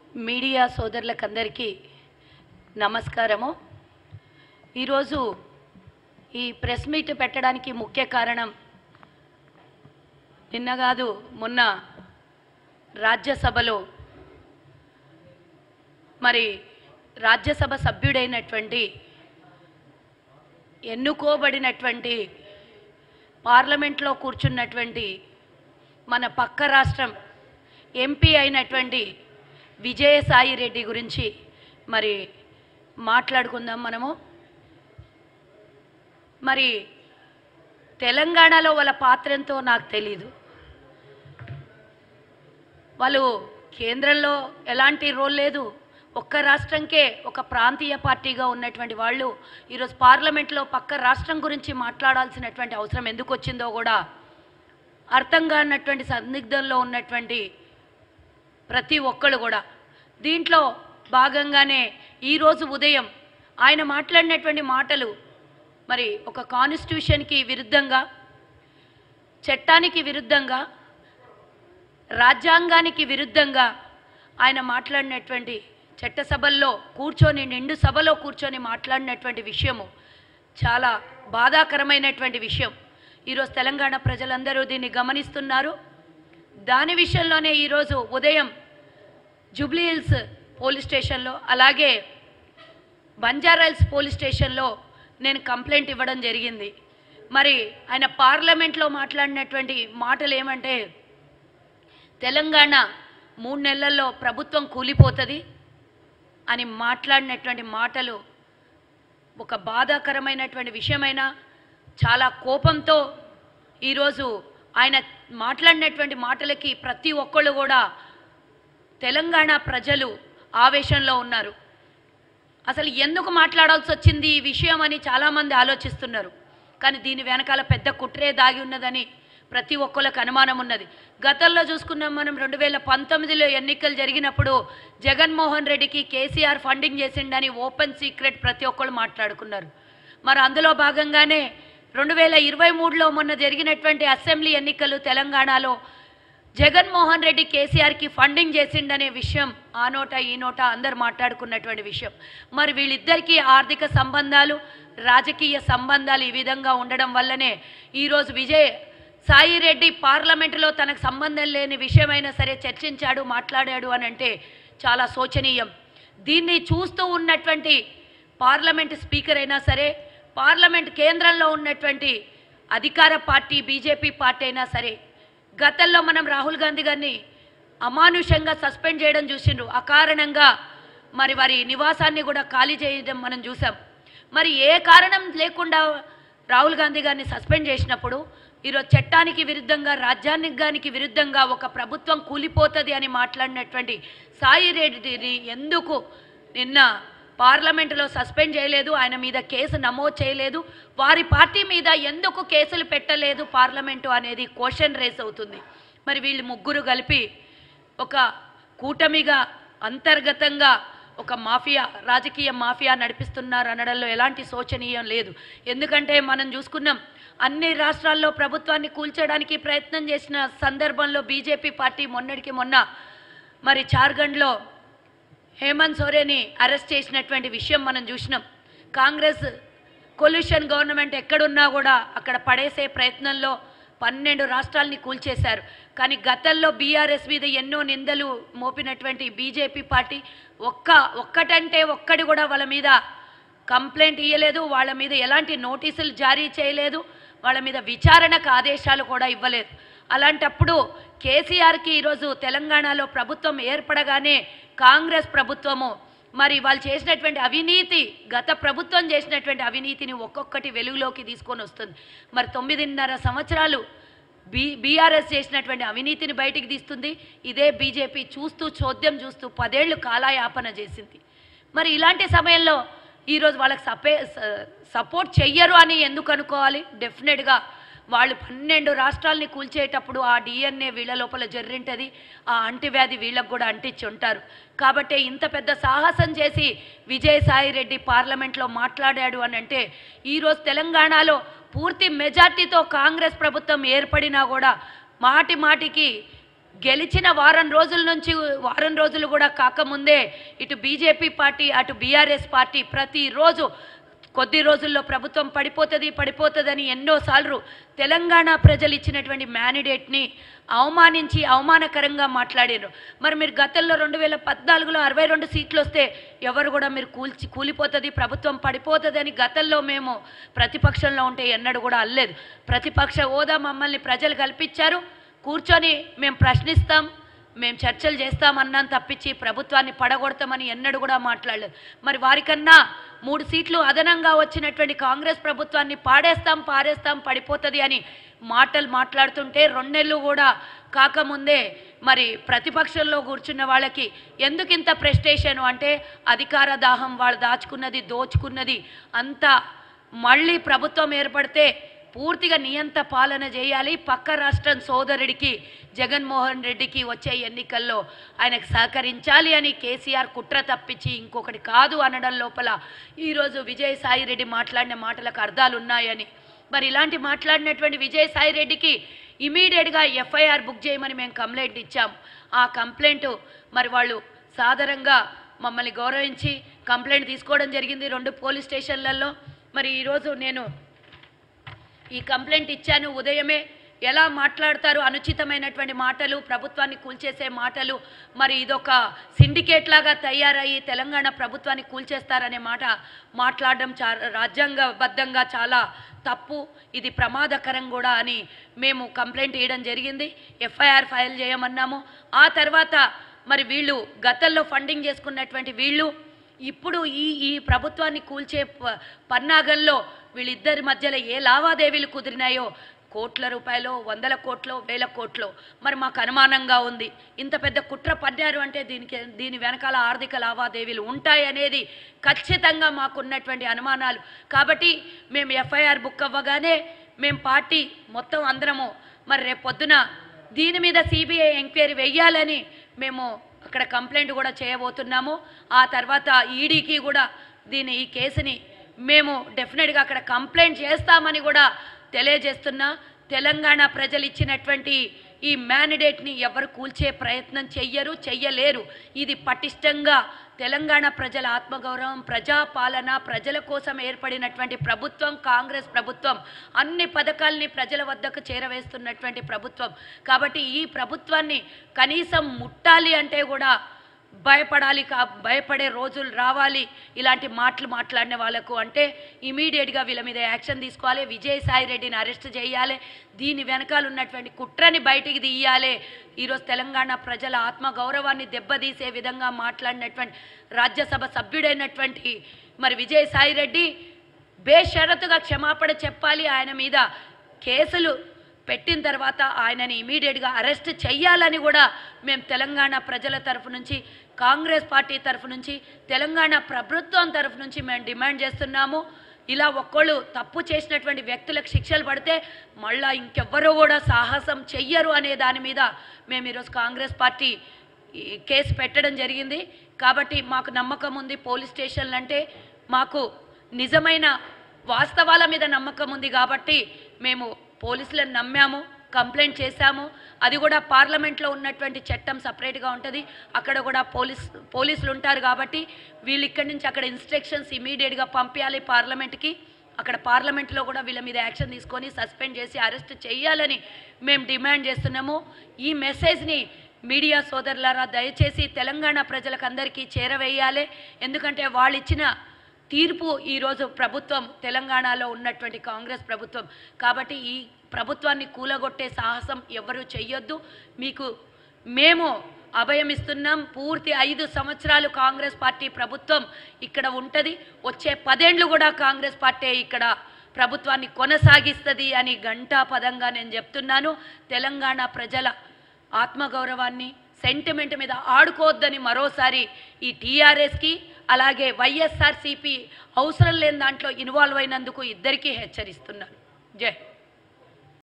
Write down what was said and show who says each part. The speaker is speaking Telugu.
Speaker 1: మీడియా సోదరులకందరికీ నమస్కారము। ఈరోజు ఈ ప్రెస్ మీట్ పెట్టడానికి ముఖ్య కారణం నిన్న కాదు మొన్న రాజ్యసభలో మరి రాజ్యసభ సభ్యుడైనటువంటి ఎన్నుకోబడినటువంటి పార్లమెంట్లో కూర్చున్నటువంటి మన పక్క రాష్ట్రం ఎంపీ అయినటువంటి విజయసాయి రెడ్డి గురించి మరి మాట్లాడుకుందాం మనము। మరి తెలంగాణలో వాళ్ళ పాత్ర ఎంతో నాకు తెలీదు। వాళ్ళు కేంద్రంలో ఎలాంటి రోల్ లేదు, ఒక్క రాష్ట్రంకే ఒక ప్రాంతీయ పార్టీగా ఉన్నటువంటి వాళ్ళు ఈరోజు పార్లమెంట్లో పక్క రాష్ట్రం గురించి మాట్లాడాల్సినటువంటి అవసరం ఎందుకు వచ్చిందో కూడా అర్థం కానటువంటి సందిగ్ధంలో ఉన్నటువంటి ప్రతి ఒక్కళ్ళు కూడా దీంట్లో భాగంగానే ఈరోజు ఉదయం ఆయన మాట్లాడినటువంటి మాటలు మరి ఒక కాన్స్టిట్యూషన్కి విరుద్ధంగా, చట్టానికి విరుద్ధంగా, రాజ్యాంగానికి విరుద్ధంగా ఆయన మాట్లాడినటువంటి చట్టసభల్లో కూర్చొని నిండు సభలో కూర్చొని మాట్లాడినటువంటి విషయము చాలా బాధాకరమైనటువంటి విషయం। ఈరోజు తెలంగాణ ప్రజలందరూ దీన్ని గమనిస్తున్నారు। దాని విషయంలోనే ఈరోజు ఉదయం జూబ్లీ హిల్స్ పోలీస్ స్టేషన్లో అలాగే బంజారాహిల్స్ పోలీస్ స్టేషన్లో నేను కంప్లైంట్ ఇవ్వడం జరిగింది। మరి ఆయన పార్లమెంట్లో మాట్లాడినటువంటి మాటలు ఏమంటే తెలంగాణ 3 నెలల్లో ప్రభుత్వం కూలిపోతుంది అని మాట్లాడినటువంటి మాటలు ఒక బాధాకరమైనటువంటి విషయమైనా చాలా కోపంతో ఈరోజు ఆయన మాట్లాడినటువంటి మాటలకి ప్రతి ఒక్కళ్ళు కూడా తెలంగాణ ప్రజలు ఆవేశంలో ఉన్నారు। అసలు ఎందుకు మాట్లాడాల్సి వచ్చింది ఈ విషయం అని చాలామంది ఆలోచిస్తున్నారు, కానీ దీని వెనకాల పెద్ద కుట్రే దాగి ఉన్నదని ప్రతి ఒక్కళ్ళకి అనుమానం ఉన్నది। గతంలో చూసుకున్నాం మనం 2019లో ఎన్నికలు జరిగినప్పుడు జగన్మోహన్ రెడ్డికి కేసీఆర్ ఫండింగ్ చేసిండని ఓపెన్ సీక్రెట్ ప్రతి ఒక్కళ్ళు మాట్లాడుకున్నారు। మరి అందులో భాగంగానే 2023లో మొన్న జరిగినటువంటి అసెంబ్లీ ఎన్నికలు తెలంగాణలో జగన్మోహన్ రెడ్డి కేసీఆర్కి ఫండింగ్ చేసిండనే విషయం ఆ నోట ఈ నోట అందరు మాట్లాడుకున్నటువంటి విషయం। మరి వీళ్ళిద్దరికీ ఆర్థిక సంబంధాలు, రాజకీయ సంబంధాలు ఈ విధంగా ఉండడం వల్లనే ఈరోజు విజయసాయి రెడ్డి పార్లమెంటులో తనకు సంబంధం లేని విషయమైనా సరే చర్చించాడు, మాట్లాడాడు అని అంటే చాలా శోచనీయం। దీన్ని చూస్తూ ఉన్నటువంటి పార్లమెంట్ స్పీకర్ అయినా సరే, పార్లమెంట్ కేంద్రంలో ఉన్నటువంటి అధికార పార్టీ బీజేపీ పార్టీ అయినా సరే, గతంలో మనం రాహుల్ గాంధీ గారిని అమానుషంగా సస్పెండ్ చేయడం చూసిండ్రు, అకారణంగా మరి వారి నివాసాన్ని కూడా ఖాళీ చేయడం మనం చూసాం। మరి ఏ కారణం లేకుండా రాహుల్ గాంధీ గారిని సస్పెండ్ చేసినప్పుడు ఈరోజు చట్టానికి విరుద్ధంగా, రాజ్యాంగానికి విరుద్ధంగా ఒక ప్రభుత్వం కూలిపోతుంది అని మాట్లాడినటువంటి సాయి రెడ్డిని ఎందుకు నిన్న పార్లమెంటులో సస్పెండ్ చేయలేదు, ఆయన మీద కేసు నమోదు చేయలేదు, వారి పార్టీ మీద ఎందుకు కేసులు పెట్టలేదు పార్లమెంటు అనేది క్వశ్చన్ రేస్ అవుతుంది। మరి వీళ్ళు ముగ్గురు కలిపి ఒక కూటమిగా అంతర్గతంగా ఒక మాఫియా, రాజకీయ మాఫియా నడిపిస్తున్నారు అనడంలో ఎలాంటి శోచనీయం లేదు। ఎందుకంటే మనం చూసుకున్నాం అన్ని రాష్ట్రాల్లో ప్రభుత్వాన్ని కూల్చడానికి ప్రయత్నం చేసిన సందర్భంలో బీజేపీ పార్టీ మొన్నటికి మొన్న మరి జార్ఖండ్లో హేమంత్ సోరెన్ని అరెస్ట్ చేసినటువంటి విషయం మనం చూసినాం। కాంగ్రెస్ కొల్యూషన్ గవర్నమెంట్ ఎక్కడున్నా కూడా అక్కడ పడేసే ప్రయత్నంలో 12 రాష్ట్రాలని కూల్చేశారు। కానీ గతంలో బీఆర్ఎస్ మీద ఎన్నో నిందలు మోపినటువంటి బీజేపీ పార్టీ ఒక్కటంటే ఒక్కటి కూడా వాళ్ళ మీద కంప్లైంట్ ఇవ్వలేదు, వాళ్ళ మీద ఎలాంటి నోటీసులు జారీ చేయలేదు, వాళ్ళ మీద విచారణకు ఆదేశాలు కూడా ఇవ్వలేదు। అలాంటప్పుడు కేసీఆర్కి ఈరోజు తెలంగాణలో ప్రభుత్వం ఏర్పడగానే కాంగ్రెస్ ప్రభుత్వము మరి వాళ్ళు చేసినటువంటి అవినీతి, గత ప్రభుత్వం చేసినటువంటి అవినీతిని ఒక్కొక్కటి వెలుగులోకి తీసుకొని వస్తుంది। మరి 9.5 సంవత్సరాలు బీఆర్ఎస్ చేసినటువంటి అవినీతిని బయటికి తీస్తుంది, ఇదే బీజేపీ చూస్తూ చోద్యం చూస్తూ 10 ఏళ్ళు కాలయాపన చేసింది। మరి ఇలాంటి సమయంలో ఈరోజు వాళ్ళకి సపోర్ట్ చెయ్యరు అని ఎందుకు అనుకోవాలి? డెఫినెట్గా వాళ్ళు 12 రాష్ట్రాలని కూల్చేటప్పుడు ఆ డిఎన్ఏ వీళ్ళ లోపల జర్రింటది, ఆ అంటువ్యాధి వీళ్ళకు కూడా అంటించి ఉంటారు। కాబట్టి ఇంత పెద్ద సాహసం చేసి విజయసాయి రెడ్డి పార్లమెంట్లో మాట్లాడాడు అని అంటే ఈరోజు తెలంగాణలో పూర్తి మెజార్టీతో కాంగ్రెస్ ప్రభుత్వం ఏర్పడినా కూడా మాటి మాటికి గెలిచిన వారం రోజులు కూడా కాకముందే ఇటు బీజేపీ పార్టీ అటు బీఆర్ఎస్ పార్టీ ప్రతిరోజు కొద్ది రోజుల్లో ప్రభుత్వం పడిపోతుందని ఎన్నోసార్లు తెలంగాణ ప్రజలు ఇచ్చినటువంటి మ్యాండేట్ని అవమానకరంగా మాట్లాడారు. మరి మీరు గతంలో 2014లో 62 సీట్లు వస్తే ఎవరు కూడా మీరు కూలిపోతుంది ప్రభుత్వం పడిపోతుందని గతంలో మేము ప్రతిపక్షంలో ఉంటే ఎన్నడూ కూడా అల్లేదు. ప్రతిపక్ష హోదా మమ్మల్ని ప్రజలు కల్పించారు. కూర్చొని మేము ప్రశ్నిస్తాం, మేము చర్చలు చేస్తామన్నాను తప్పించి ప్రభుత్వాన్ని పడగొడతామని ఎన్నడూ కూడా మాట్లాడలేదు. మరి వారికన్నా 3 సీట్లు అదనంగా వచ్చినటువంటి కాంగ్రెస్ ప్రభుత్వాన్ని పారేస్తాం పడిపోతుంది అని మాట్లాడుతుంటే 2 నెలలు కూడా కాకముందే మరి ప్రతిపక్షంలో కూర్చున్న వాళ్ళకి ఎందుకింత ప్రెస్టేషన్ అంటే అధికార దాహం, వాళ్ళు దాచుకున్నది దోచుకున్నది అంతా మళ్ళీ ప్రభుత్వం ఏర్పడితే పూర్తిగా నియంత పాలన చేయాలి. పక్క రాష్ట్రం సోదరుడికి జగన్మోహన్ రెడ్డికి వచ్చే ఎన్నికల్లో ఆయనకు సహకరించాలి అని కేసీఆర్ కుట్ర తప్పించి ఇంకొకటి కాదు అనడం లోపల ఈరోజు విజయసాయి రెడ్డి మాట్లాడిన మాటలకు అర్థాలు ఉన్నాయని, మరి ఇలాంటి మాట్లాడినటువంటి విజయసాయి రెడ్డికి ఇమీడియట్గా ఎఫ్ఐఆర్ బుక్ చేయమని మేము కంప్లైంట్ ఇచ్చాం. ఆ కంప్లైంట్ మరి వాళ్ళు సాధారణంగా మమ్మల్ని గౌరవించి కంప్లైంట్ తీసుకోవడం జరిగింది 2 పోలీస్ స్టేషన్లలో. మరి ఈరోజు నేను ఈ కంప్లైంట్ ఇచ్చాను. ఉదయమే ఎలా మాట్లాడతారు, అనుచితమైనటువంటి మాటలు, ప్రభుత్వాన్ని కూల్చేసే మాటలు, మరి ఇదొక సిండికేట్ లాగా తయారయ్యి తెలంగాణ ప్రభుత్వాన్ని కూల్చేస్తారనే మాట మాట్లాడడం రాజ్యాంగబద్ధంగా చాలా తప్పు, ఇది ప్రమాదకరం కూడా అని మేము కంప్లైంట్ ఇవ్వడం జరిగింది. ఎఫ్ఐఆర్ ఫైల్ చేయమన్నాము. ఆ తర్వాత మరి వీళ్ళు గతంలో ఫండింగ్ చేసుకున్నటువంటి వీళ్ళు ఇప్పుడు ఈ ప్రభుత్వాన్ని కూల్చే పన్నాగంలో వీళ్ళిద్దరి మధ్యలో ఏ లావాదేవీలు కుదిరినాయో కోట్ల రూపాయలు, 100 కోట్లు, 1000 కోట్లు, మరి మాకు అనుమానంగా ఉంది. ఇంత పెద్ద కుట్ర పడ్డారు అంటే దీని వెనకాల ఆర్థిక లావాదేవీలు ఉంటాయనేది ఖచ్చితంగా మాకున్నటువంటి అనుమానాలు. కాబట్టి మేము ఎఫ్ఐఆర్ బుక్ అవ్వగానే మేము పార్టీ మొత్తం అందరము మరి రేపు పొద్దున దీని మీద సిబిఐ ఎంక్వైరీ వెయ్యాలని మేము అక్కడ కంప్లైంట్ కూడా చేయబోతున్నాము. ఆ తర్వాత ఈడీకి కూడా ఈ కేసుని మేము డెఫినెట్గా అక్కడ కంప్లైంట్ చేస్తామని కూడా తెలియజేస్తున్నా. తెలంగాణ ప్రజలు ఇచ్చినటువంటి ఈ మ్యాండేట్ని ఎవరు కూల్చే ప్రయత్నం చెయ్యలేరు. ఇది పటిష్టంగా తెలంగాణ ప్రజల ఆత్మగౌరవం, ప్రజాపాలన, ప్రజల కోసం ఏర్పడినటువంటి ప్రభుత్వం కాంగ్రెస్ ప్రభుత్వం. అన్ని పథకాల్ని ప్రజల వద్దకు చేరవేస్తున్నటువంటి ప్రభుత్వం. కాబట్టి ఈ ప్రభుత్వాన్ని కనీసం ముట్టాలి అంటే కూడా భయపడే రోజులు రావాలి. ఇలాంటి మాటలు మాట్లాడిన వాళ్ళకు అంటే ఇమీడియట్గా వీళ్ళ మీద యాక్షన్ తీసుకోవాలి. విజయసాయి రెడ్డిని అరెస్ట్ చేయాలి. దీని వెనకాల ఉన్నటువంటి కుట్రని బయటికి తీయాలి. ఈరోజు తెలంగాణ ప్రజల ఆత్మగౌరవాన్ని దెబ్బతీసే విధంగా మాట్లాడినటువంటి రాజ్యసభ సభ్యుడైనటువంటి మరి విజయసాయి రెడ్డి బేషరతుగా క్షమాపణ చెప్పాలి. ఆయన మీద కేసులు పెట్టిన తర్వాత ఆయనని ఇమీడియట్గా అరెస్ట్ చేయాలని కూడా మేము తెలంగాణ ప్రజల తరఫు నుంచి, కాంగ్రెస్ పార్టీ తరఫు నుంచి, తెలంగాణ ప్రభుత్వం తరఫు నుంచి మేము డిమాండ్ చేస్తున్నాము. ఇలా ఒక్కళ్ళు తప్పు చేసినటువంటి వ్యక్తులకు శిక్షలు పడితే మళ్ళా ఇంకెవ్వరూ కూడా సాహసం చెయ్యరు అనే దాని మీద మేము ఈరోజు కాంగ్రెస్ పార్టీ కేసు పెట్టడం జరిగింది. కాబట్టి మాకు నమ్మకం ఉంది. పోలీస్ స్టేషన్లు అంటే మాకు నిజమైన వాస్తవాల మీద నమ్మకం ఉంది కాబట్టి మేము పోలీసులను నమ్మాము, కంప్లైంట్ చేశాము. అది కూడా పార్లమెంట్లో ఉన్నటువంటి చట్టం సపరేట్గా ఉంటుంది. అక్కడ కూడా పోలీసులు ఉంటారు కాబట్టి వీళ్ళు ఇక్కడి నుంచి అక్కడ ఇన్స్ట్రక్షన్స్ ఇమీడియట్గా పంపించాలి పార్లమెంట్కి. అక్కడ పార్లమెంట్లో కూడా వీళ్ళ మీద యాక్షన్ తీసుకొని సస్పెండ్ చేసి అరెస్ట్ చేయాలని మేము డిమాండ్ చేస్తున్నాము. ఈ మెసేజ్ని మీడియా సోదరులారా దయచేసి తెలంగాణ ప్రజలకు అందరికీ చేరవేయాలి. ఎందుకంటే వాళ్ళు ఇచ్చిన తీర్పు ఈరోజు ప్రభుత్వం తెలంగాణలో ఉన్నటువంటి కాంగ్రెస్ ప్రభుత్వం. కాబట్టి ఈ ప్రభుత్వాన్ని కూలగొట్టే సాహసం ఎవరు చెయ్యొద్దు. మీకు మేము అభయం ఇస్తున్నాం. పూర్తి 5 సంవత్సరాలు కాంగ్రెస్ పార్టీ ప్రభుత్వం ఇక్కడ ఉంటుంది. వచ్చే 10 ఏళ్ళు కూడా కాంగ్రెస్ పార్టీ ఇక్కడ ప్రభుత్వాన్ని కొనసాగిస్తుంది అని ఘంటాపదంగా నేను చెప్తున్నాను. తెలంగాణ ప్రజల ఆత్మగౌరవాన్ని, సెంటిమెంట్ మీద ఆడుకోవద్దని మరోసారి ఈ టీఆర్ఎస్కి అలాగే వైఎస్ఆర్సీపీ అవసరం లేని దాంట్లో ఇన్వాల్వ్ అయినందుకు ఇద్దరికీ హెచ్చరిస్తున్నాను. జై